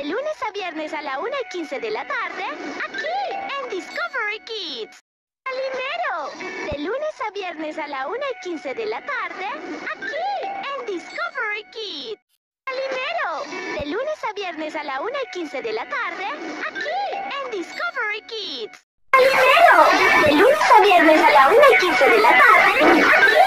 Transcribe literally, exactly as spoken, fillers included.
lunes a viernes a la una y quince de la tarde, aquí en Discovery Kids. Calimero, de lunes a viernes a la una y quince de la tarde, aquí en Discovery Kids. Calimero, de lunes a viernes a la una y quince de la tarde, aquí en Discovery Kids. Calimero, de lunes a viernes a la una y quince de la tarde, aquí